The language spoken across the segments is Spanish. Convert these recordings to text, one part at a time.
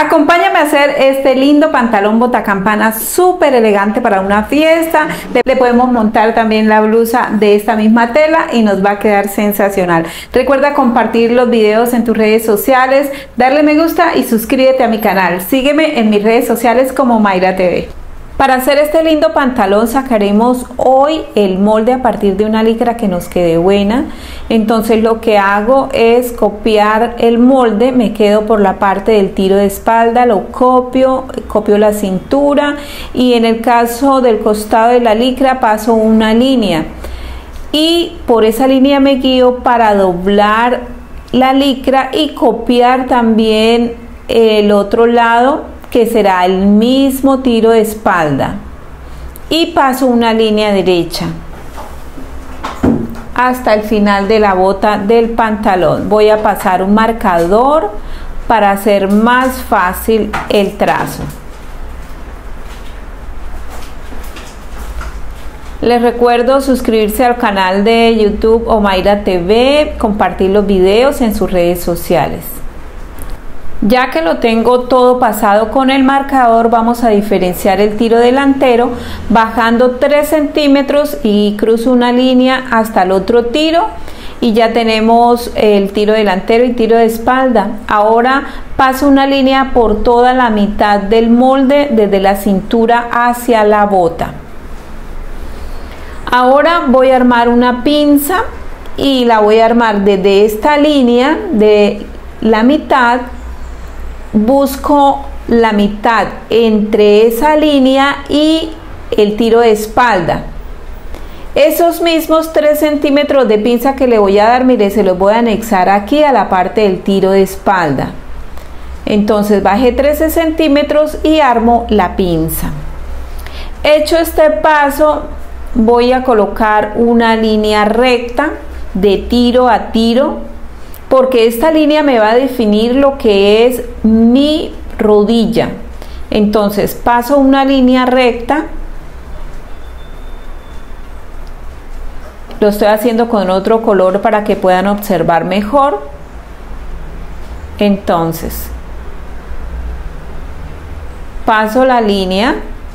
Acompáñame a hacer este lindo pantalón botacampana súper elegante para una fiesta. Le podemos montar también la blusa de esta misma tela y nos va a quedar sensacional. Recuerda compartir los videos en tus redes sociales, darle me gusta y suscríbete a mi canal. Sígueme en mis redes sociales como Mayra TV. Para hacer este lindo pantalón sacaremos hoy el molde a partir de una licra que nos quede buena. Entonces lo que hago es copiar el molde, me quedo por la parte del tiro de espalda, lo copio la cintura y en el caso del costado de la licra paso una línea y por esa línea me guío para doblar la licra y copiar también el otro lado, que será el mismo tiro de espalda, y paso una línea derecha hasta el final de la bota del pantalón. Voy a pasar un marcador para hacer más fácil el trazo. Les recuerdo suscribirse al canal de YouTube o Mayra TV, compartir los videos en sus redes sociales. Ya que lo tengo todo pasado con el marcador, vamos a diferenciar el tiro delantero bajando 3 centímetros y cruzo una línea hasta el otro tiro y ya tenemos el tiro delantero y tiro de espalda. Ahora paso una línea por toda la mitad del molde desde la cintura hacia la bota. Ahora voy a armar una pinza y la voy a armar desde esta línea de la mitad. Busco la mitad entre esa línea y el tiro de espalda. Esos mismos 3 centímetros de pinza que le voy a dar, mire, se los voy a anexar aquí a la parte del tiro de espalda. Entonces bajé 13 centímetros y armo la pinza. Hecho este paso, voy a colocar una línea recta de tiro a tiro, porque esta línea me va a definir lo que es mi rodilla. Entonces paso una línea recta, lo estoy haciendo con otro color para que puedan observar mejor. Entonces paso la línea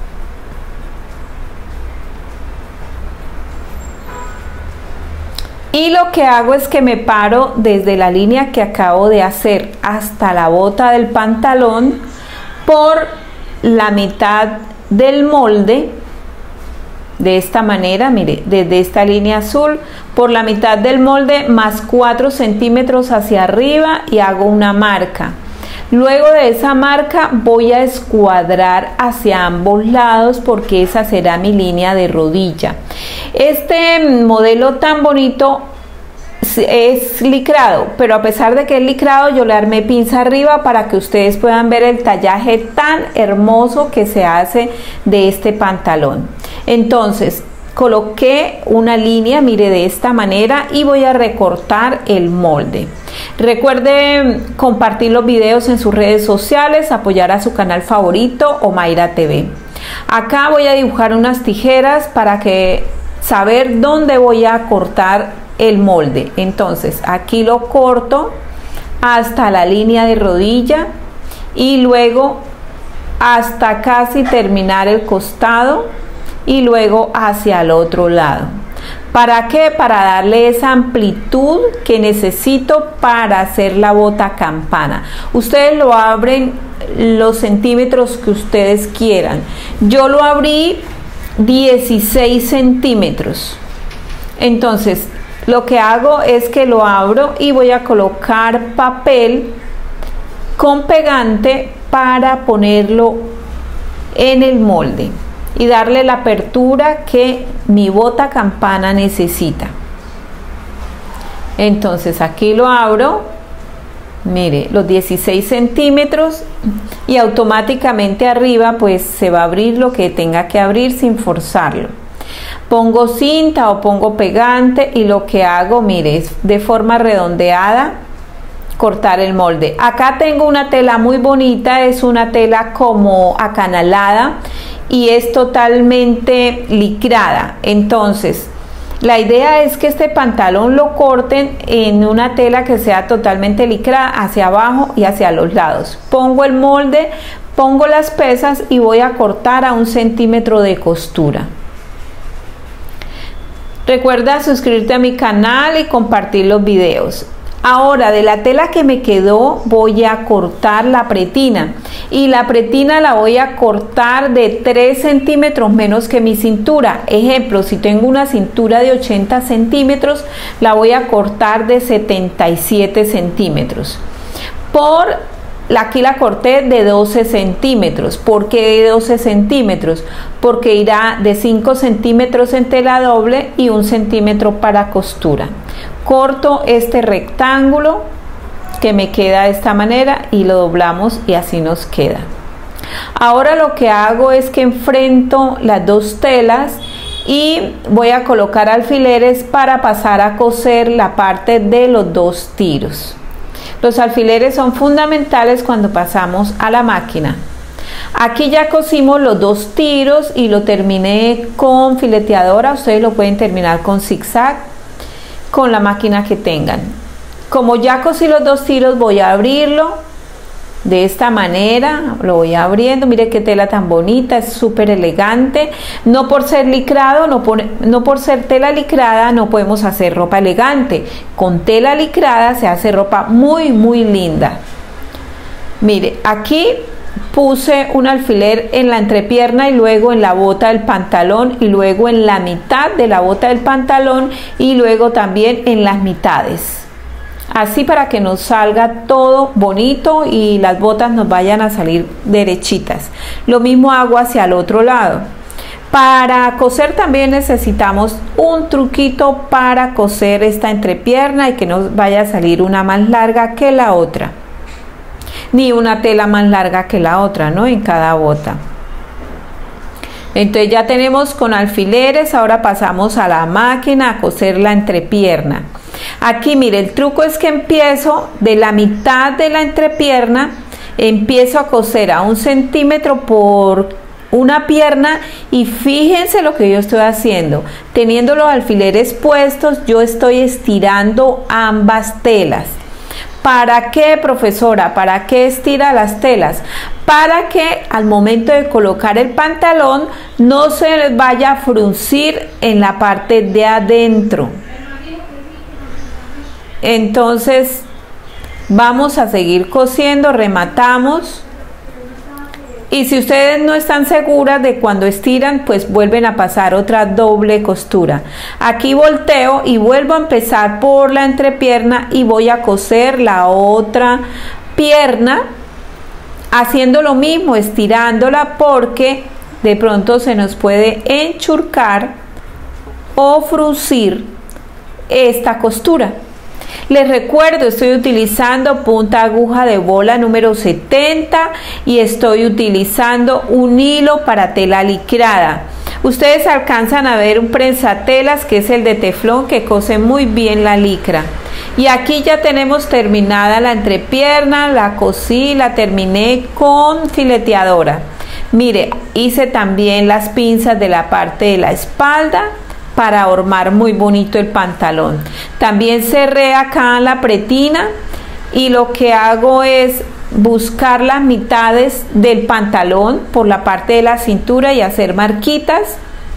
y lo que hago es que me paro desde la línea que acabo de hacer hasta la bota del pantalón por la mitad del molde, de esta manera, mire, desde esta línea azul por la mitad del molde más 4 centímetros hacia arriba y hago una marca. Luego de esa marca voy a escuadrar hacia ambos lados porque esa será mi línea de rodilla. Este modelo tan bonito es licrado, pero a pesar de que es licrado, yo le armé pinza arriba para que ustedes puedan ver el tallaje tan hermoso que se hace de este pantalón. Entonces coloqué una línea, mire, de esta manera y voy a recortar el molde. Recuerde compartir los videos en sus redes sociales, apoyar a su canal favorito o Mayra TV. Acá voy a dibujar unas tijeras para saber dónde voy a cortar el molde. Entonces aquí lo corto hasta la línea de rodilla y luego hasta casi terminar el costado y luego hacia el otro lado. ¿Para qué? Para darle esa amplitud que necesito para hacer la bota campana. Ustedes lo abren los centímetros que ustedes quieran. Yo lo abrí 16 centímetros. Entonces lo que hago es que lo abro y voy a colocar papel con pegante para ponerlo en el molde y darle la apertura que mi bota campana necesita. Entonces aquí lo abro, mire, los 16 centímetros y automáticamente arriba pues se va a abrir lo que tenga que abrir sin forzarlo. Pongo cinta o pongo pegante y lo que hago, mire, es de forma redondeada cortar el molde. Acá tengo una tela muy bonita, es una tela como acanalada y es totalmente licrada. Entonces La idea es que este pantalón lo corten en una tela que sea totalmente licrada hacia abajo y hacia los lados. Pongo el molde, pongo las pesas y voy a cortar a 1 centímetro de costura. Recuerda suscribirte a mi canal y compartir los videos. Ahora, de la tela que me quedó voy a cortar la pretina, y la pretina la voy a cortar de 3 centímetros menos que mi cintura. Ejemplo, si tengo una cintura de 80 centímetros, la voy a cortar de 77 centímetros. Aquí la corté de 12 centímetros. ¿Por qué de 12 centímetros? Porque irá de 5 centímetros en tela doble y 1 centímetro para costura. Corto este rectángulo que me queda de esta manera y lo doblamos y así nos queda. Ahora lo que hago es que enfrento las dos telas y voy a colocar alfileres para pasar a coser la parte de los dos tiros. Los alfileres son fundamentales cuando pasamos a la máquina. Aquí ya cosimos los dos tiros y lo terminé con fileteadora. Ustedes lo pueden terminar con zigzag, con la máquina que tengan. Como ya cosí los dos tiros, voy a abrirlo de esta manera. Lo voy abriendo. Mire qué tela tan bonita, es súper elegante. No por ser licrado, no por ser tela licrada no podemos hacer ropa elegante. Con tela licrada se hace ropa muy linda. Mire, aquí puse un alfiler en la entrepierna y luego en la bota del pantalón y luego en la mitad de la bota del pantalón y luego también en las mitades. Así para que nos salga todo bonito y las botas nos vayan a salir derechitas. Lo mismo hago hacia el otro lado. Para coser también necesitamos un truquito para coser esta entrepierna y que no vaya a salir una más larga que la otra, ni una tela más larga que la otra, ¿no? En cada bota. Entonces ya tenemos con alfileres. Ahora pasamos a la máquina a coser la entrepierna. Aquí mire, el truco es que empiezo de la mitad de la entrepierna, empiezo a coser a 1 centímetro por una pierna y fíjense lo que yo estoy haciendo. Teniendo los alfileres puestos, yo estoy estirando ambas telas. ¿Para qué, profesora? ¿Para qué estira las telas? Para que al momento de colocar el pantalón no se les vaya a fruncir en la parte de adentro. Entonces vamos a seguir cosiendo, rematamos. Y si ustedes no están seguras de cuando estiran, pues vuelven a pasar otra doble costura. Aquí volteo y vuelvo a empezar por la entrepierna y voy a coser la otra pierna haciendo lo mismo, estirándola, porque de pronto se nos puede enchurcar o fruncir esta costura. Les recuerdo, estoy utilizando punta aguja de bola número 70 y estoy utilizando un hilo para tela licrada. Ustedes alcanzan a ver un prensatelas que es el de teflón que cose muy bien la licra. Y aquí ya tenemos terminada la entrepierna, la cosí, la terminé con fileteadora. Mire, hice también las pinzas de la parte de la espalda para ahormar muy bonito el pantalón. También cerré acá la pretina y lo que hago es buscar las mitades del pantalón por la parte de la cintura y hacer marquitas.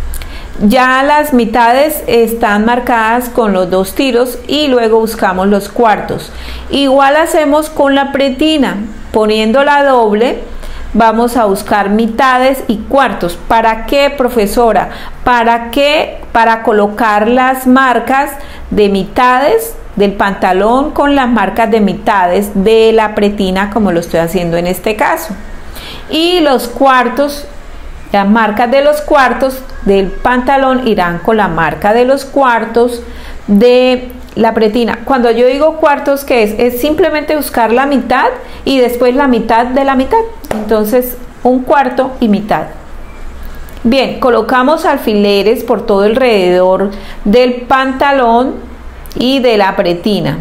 Ya las mitades están marcadas con los dos tiros y luego buscamos los cuartos. Igual hacemos con la pretina, poniéndola doble. Vamos a buscar mitades y cuartos. ¿Para qué, profesora? ¿Para qué? Para colocar las marcas de mitades del pantalón con las marcas de mitades de la pretina, como lo estoy haciendo en este caso. Y los cuartos, las marcas de los cuartos del pantalón irán con la marca de los cuartos de la pretina. Cuando yo digo cuartos, ¿qué es? Es simplemente buscar la mitad y después la mitad de la mitad. Entonces, un cuarto y mitad. Bien, colocamos alfileres por todo alrededor del pantalón y de la pretina.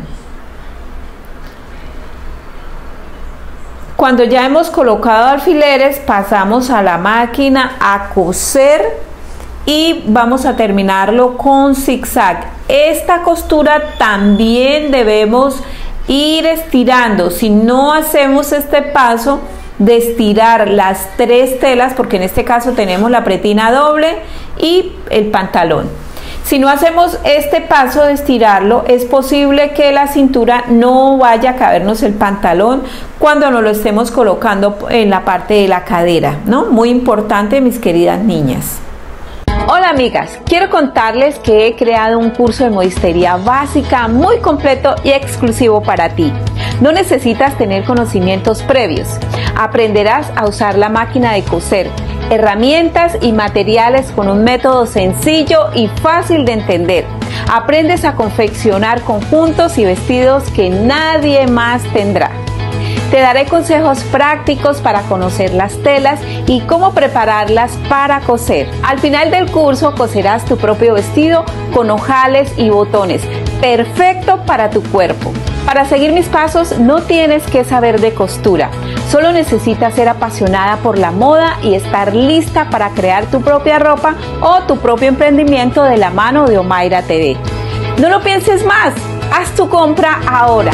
Cuando ya hemos colocado alfileres, pasamos a la máquina a coser y vamos a terminarlo con zigzag. Esta costura también debemos ir estirando. Si no hacemos este paso de estirar las 3 telas, porque en este caso tenemos la pretina doble y el pantalón, si no hacemos este paso de estirarlo, es posible que la cintura no vaya a cabernos el pantalón cuando nos lo estemos colocando en la parte de la cadera, ¿no? Muy importante, mis queridas niñas. Hola amigas, quiero contarles que he creado un curso de modistería básica muy completo y exclusivo para ti. No necesitas tener conocimientos previos. Aprenderás a usar la máquina de coser, herramientas y materiales con un método sencillo y fácil de entender. Aprendes a confeccionar conjuntos y vestidos que nadie más tendrá. Te daré consejos prácticos para conocer las telas y cómo prepararlas para coser. Al final del curso coserás tu propio vestido con ojales y botones, perfecto para tu cuerpo. Para seguir mis pasos no tienes que saber de costura, solo necesitas ser apasionada por la moda y estar lista para crear tu propia ropa o tu propio emprendimiento de la mano de Omaira TV. No lo pienses más, haz tu compra ahora.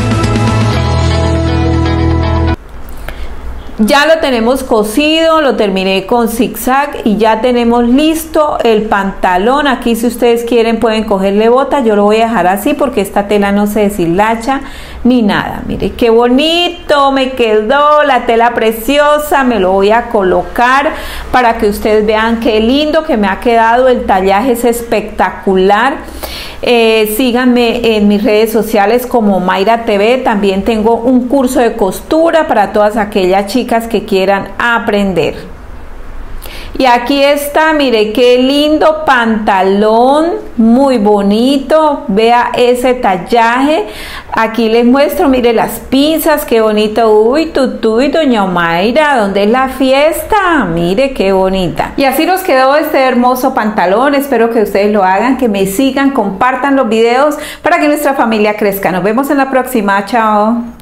Ya lo tenemos cosido, lo terminé con zigzag y ya tenemos listo el pantalón. Aquí si ustedes quieren pueden cogerle bota, yo lo voy a dejar así porque esta tela no se deshilacha ni nada. Mire qué bonito me quedó, la tela preciosa. Me lo voy a colocar para que ustedes vean qué lindo que me ha quedado. El tallaje es espectacular. Síganme en mis redes sociales como Omaira TV. También tengo un curso de costura para todas aquellas chicas que quieran aprender. Y aquí está, mire qué lindo pantalón, muy bonito. Vea ese tallaje. Aquí les muestro, mire las pinzas, qué bonito. Uy, tutuy, doña Omaira, ¿dónde es la fiesta? Mire qué bonita. Y así nos quedó este hermoso pantalón. Espero que ustedes lo hagan, que me sigan, compartan los videos para que nuestra familia crezca. Nos vemos en la próxima. Chao.